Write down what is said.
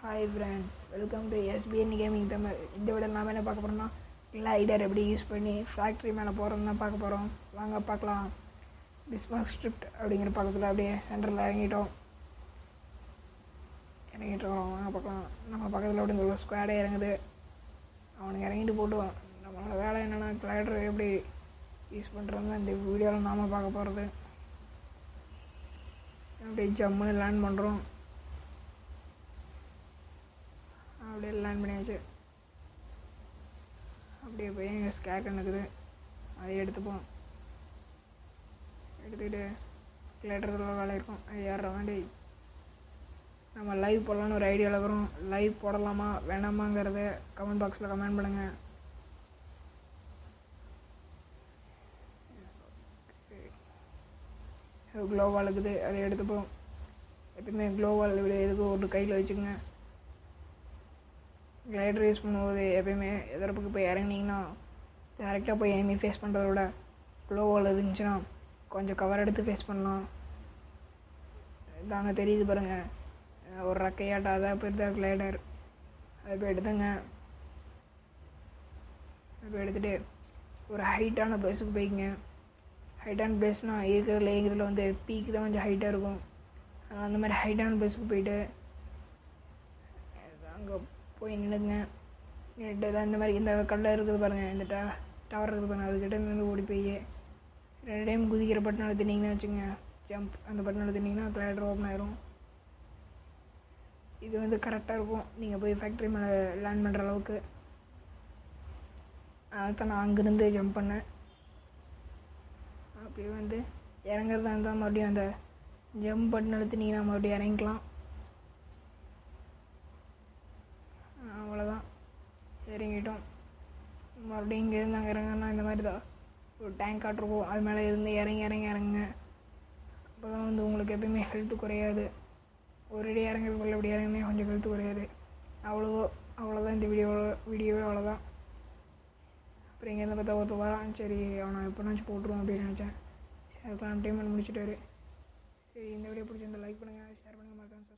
Hi friends, welcome to SBN GAMING TAMIL. இந்த வீடியோல நாம என்ன பார்க்க போறோம்னா glider எப்படி யூஸ் பண்ணி ஃபேக்டரி மேலே போறோம்னு பார்க்க போறோம். வாங்க பார்க்கலாம். பிஸ்மார்க் ஸ்கிரிப்ட் அப்படிங்கிற பக்கத்தில் அப்படியே சென்டரில் இறங்கிட்டோம். வாங்க பார்க்கலாம். நம்ம பக்கத்தில் அப்படிங்கிற ஒரு ஸ்குவாடே இறங்குது. அவனுக்கு இறங்கிட்டு போட்டுவான். நம்மளோட வேலை என்னென்னா glider எப்படி யூஸ் பண்ணுறோம்னு இந்த வீடியோவில் நாம் பார்க்க போகிறது. அப்படியே ஜம்முன்னு லேண்ட் பண்ணுறோம். அப்படியே லேண்ட் பண்ணியாச்சு. அப்படியே போய் எங்கள் ஸ்கேர் இருக்குது, அதை எடுத்துப்போம். எடுத்துக்கிட்டு கிளேட்டரில் வேலை இருக்கும், அது ஏறுற வேண்டி நம்ம லைவ் போடலான்னு ஒரு ஐடியாவில் இருக்கிறோம். லைவ் போடலாமா வேணாமாங்கிறத கமெண்ட் பாக்ஸில் கமெண்ட் பண்ணுங்கள். க்ளோவால் இருக்குது, அதை எடுத்துப்போம். எப்பவுமே க்ளோவால் எதுக்கு ஒரு கையில் வச்சுக்கோங்க. கிளைடர் யூஸ் பண்ணும்போது எப்பயுமே எதிர்ப்புக்கு போய் இறங்கினீங்கன்னா டேரெக்டாக போய் எனிமி ஃபேஸ் பண்ணுறத விட க்ளோவால் இருந்துச்சுன்னா கொஞ்சம் கவர் எடுத்து ஃபேஸ் பண்ணலாம். தாங்க தெரியுது பாருங்கள், ஒரு ரக்கையாட்ட அதான் போய் தான் கிளைடர். அதை போய் எடுத்துங்க. அதை போய் எடுத்துகிட்டு ஒரு ஹைட்டான பிளேஸுக்கு போய்க்குங்க. ஹைட்டான பிளேஸ்னால் இருக்கிறதுல வந்து பீக்கு தான் கொஞ்சம் ஹைட்டாக இருக்கும். அந்த மாதிரி ஹைட்டான பிளேஸுக்கு போயிட்டு அங்கே போய் நின்றுங்க. நின்றுட்டு தான் இந்த மாதிரி இந்த கல்லை இருக்குது பாருங்கள், இந்த டவர் இருக்குது பாருங்கள், அதுக்கிட்ட இருந்து ஓடி போய் 2 டைம் குதிக்கிற பட்டன் அழுத்தினீங்கன்னா வச்சுங்க, ஜம்ப் அந்த பட்டன் அழுத்தினீங்கன்னா கிளைடர் ஓப்பன் ஆயிரும். இது வந்து கரெக்டாக இருக்கும் நீங்கள் போய் ஃபேக்ட்ரி மேலே லேண்ட் பண்ணுற அளவுக்கு. அதுதான் நான் அங்கேருந்து ஜம்ப் பண்ணேன். அப்படியே வந்து இறங்குறதா இருந்தால் மறுபடியும் அந்த ஜம்ப் பட்டன் அழுத்தினீங்கன்னா மறுபடியும் இறங்கிக்கலாம். அவ்வளோதான், இறங்கிட்டோம். மறுபடியும் இங்கேருந்து அங்கே இறங்கினா இந்த மாதிரி தான் ஒரு டேங்க் காட்டிருக்கும், அது மேலே இருந்து இறங்குங்க. அப்போ தான் வந்து உங்களுக்கு எப்பயுமே ஹெல்த்து குறையாது. ஒரு அடி இறங்குறதுக்குள்ள அப்படி இறங்குனே கொஞ்சம் ஹெல்த்து குறையாது. அவ்வளோதான் இந்த வீடியோவே அவ்வளோதான். அப்புறம் இங்கேருந்து பார்த்தா ஒருத்தர் வரான். சரி அவனை எப்போனாச்சும் போட்டுருவோம் அப்படின்னு நினச்சேன். சரி அதுக்கெல்லாம் டைம் முடிச்சுட்டாரு. சரி இந்த வீடியோ பிடிச்சிருந்தா லைக் பண்ணுங்கள், ஷேர் பண்ணுங்கள், மறக்காம